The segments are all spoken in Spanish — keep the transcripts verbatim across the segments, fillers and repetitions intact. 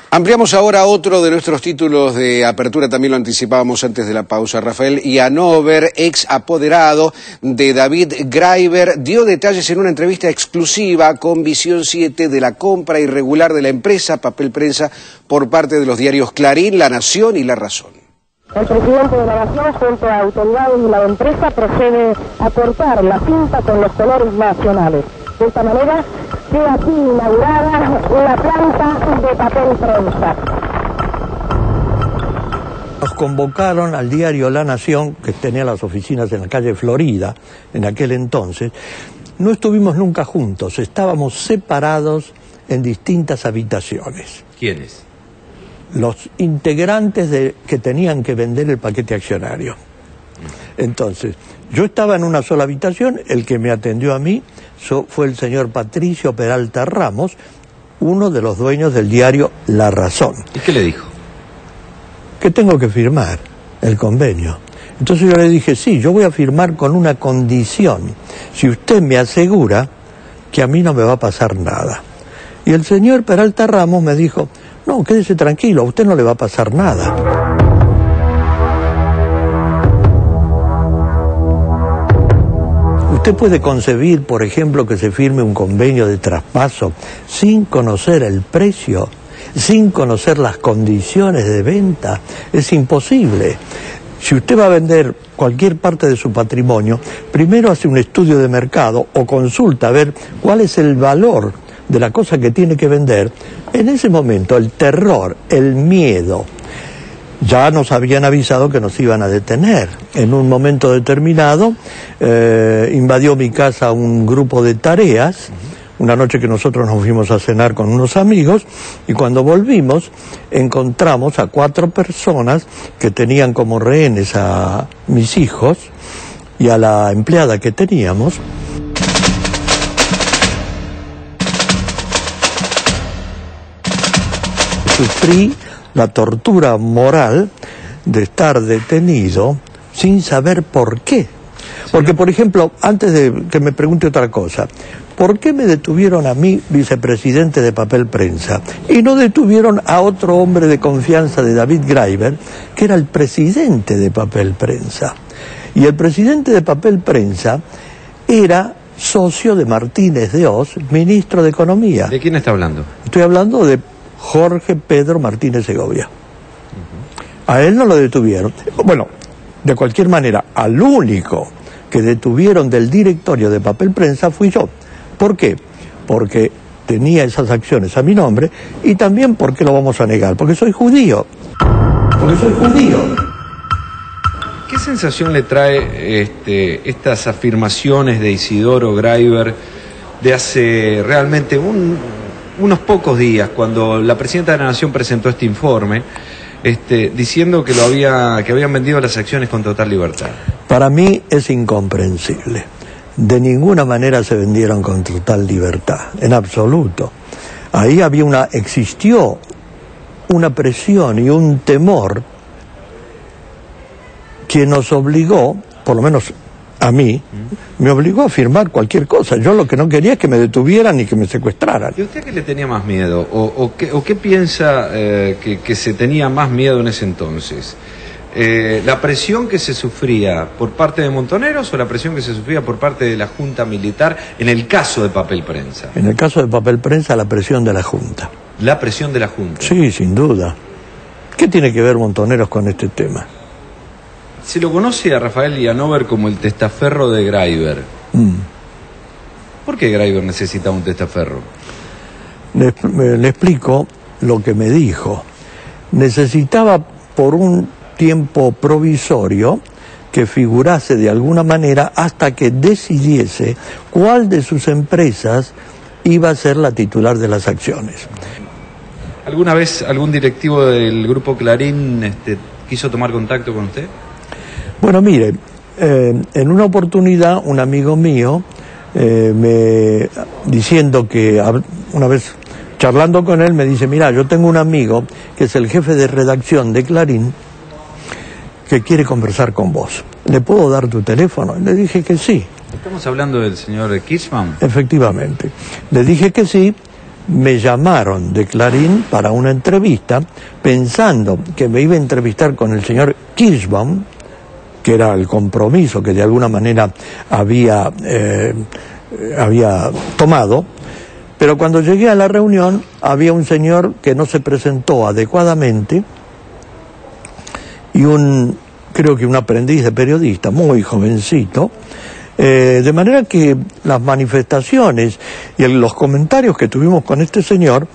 Ampliamos ahora otro de nuestros títulos de apertura, también lo anticipábamos antes de la pausa. Rafael Ianover, ex apoderado de David Graeber, dio detalles en una entrevista exclusiva con Visión siete de la compra irregular de la empresa Papel Prensa por parte de los diarios Clarín, La Nación y La Razón. El presidente de la Nación, junto a autoridades de la empresa, procede a cortar la cinta con los colores nacionales. De esta manera queda aquí inaugurada la planta de Papel Prensa. Nos convocaron al diario La Nación, que tenía las oficinas en la calle Florida, en aquel entonces. No estuvimos nunca juntos, estábamos separados en distintas habitaciones. ¿Quiénes? Los integrantes de, que tenían que vender el paquete accionario. Entonces, yo estaba en una sola habitación, el que me atendió a mí so, fue el señor Patricio Peralta Ramos, uno de los dueños del diario La Razón. ¿Y qué le dijo? Que tengo que firmar el convenio. Entonces yo le dije, sí, yo voy a firmar con una condición, si usted me asegura que a mí no me va a pasar nada. Y el señor Peralta Ramos me dijo, no, quédese tranquilo, a usted no le va a pasar nada. ¿Usted puede concebir, por ejemplo, que se firme un convenio de traspaso sin conocer el precio, sin conocer las condiciones de venta? Es imposible. Si usted va a vender cualquier parte de su patrimonio, primero hace un estudio de mercado o consulta a ver cuál es el valor de la cosa que tiene que vender. En ese momento el terror, el miedo, ya nos habían avisado que nos iban a detener. En un momento determinado eh, invadió mi casa un grupo de tareas, una noche que nosotros nos fuimos a cenar con unos amigos, y cuando volvimos encontramos a cuatro personas que tenían como rehenes a mis hijos y a la empleada que teníamos. Sufrí la tortura moral de estar detenido sin saber por qué. Porque, por ejemplo, antes de que me pregunte otra cosa, ¿por qué me detuvieron a mí, vicepresidente de Papel Prensa, y no detuvieron a otro hombre de confianza de David Graeber, que era el presidente de Papel Prensa? Y el presidente de Papel Prensa era socio de Martínez de Oz, ministro de Economía. ¿De quién está hablando? Estoy hablando de Jorge Pedro Martínez Segovia. Uh-huh. A él no lo detuvieron. Bueno, de cualquier manera, al único que detuvieron del directorio de Papel Prensa fui yo. ¿Por qué? Porque tenía esas acciones a mi nombre, y también porque lo vamos a negar, porque soy judío. Porque soy judío. ¿Qué sensación le trae este, estas afirmaciones de Isidoro Graeber de hace realmente un... unos pocos días, cuando la presidenta de la Nación presentó este informe, este, diciendo que lo había, que habían vendido las acciones con total libertad? Para mí es incomprensible. De ninguna manera se vendieron con total libertad, en absoluto. Ahí había una, existió una presión y un temor que nos obligó, por lo menos a mí, me obligó a firmar cualquier cosa. Yo lo que no quería es que me detuvieran ni que me secuestraran. ¿Y usted qué le tenía más miedo? ¿O, o, qué, o qué piensa eh, que, que se tenía más miedo en ese entonces? Eh, ¿La presión que se sufría por parte de Montoneros o la presión que se sufría por parte de la Junta Militar en el caso de Papel Prensa? En el caso de Papel Prensa, la presión de la Junta. ¿La presión de la Junta? Sí, sin duda. ¿Qué tiene que ver Montoneros con este tema? Se lo conoce a Rafael Ianover como el testaferro de Graeber. Mm. ¿Por qué Graeber necesitaba un testaferro? Le, le explico lo que me dijo. Necesitaba por un tiempo provisorio que figurase de alguna manera hasta que decidiese cuál de sus empresas iba a ser la titular de las acciones. ¿Alguna vez algún directivo del Grupo Clarín este, quiso tomar contacto con usted? Bueno, mire, eh, en una oportunidad un amigo mío, eh, me diciendo que una vez charlando con él me dice, mira, yo tengo un amigo que es el jefe de redacción de Clarín que quiere conversar con vos. ¿Le puedo dar tu teléfono? Le dije que sí. ¿Estamos hablando del señor Kirchmann? Efectivamente. Le dije que sí, me llamaron de Clarín para una entrevista, pensando que me iba a entrevistar con el señor Kirschbaum, que era el compromiso que de alguna manera había, eh, había tomado, pero cuando llegué a la reunión había un señor que no se presentó adecuadamente y un, creo que un aprendiz de periodista, muy jovencito, eh, de manera que las manifestaciones y el, los comentarios que tuvimos con este señor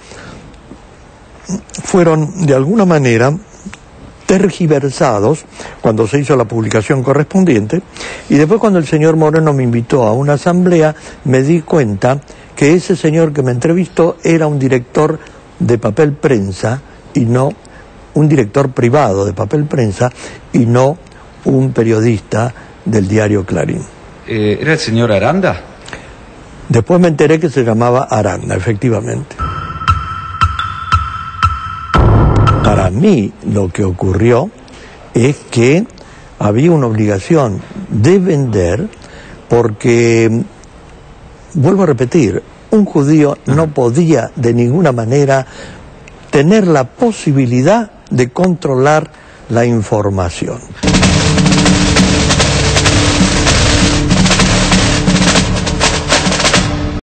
fueron de alguna manera tergiversados cuando se hizo la publicación correspondiente, y después cuando el señor Moreno me invitó a una asamblea me di cuenta que ese señor que me entrevistó era un director de papel prensa y no un director privado de papel prensa y no un periodista del diario Clarín. Eh, ¿Era el señor Aranda? Después me enteré que se llamaba Aranda, efectivamente. Para mí lo que ocurrió es que había una obligación de vender porque, vuelvo a repetir, un judío no podía de ninguna manera tener la posibilidad de controlar la información.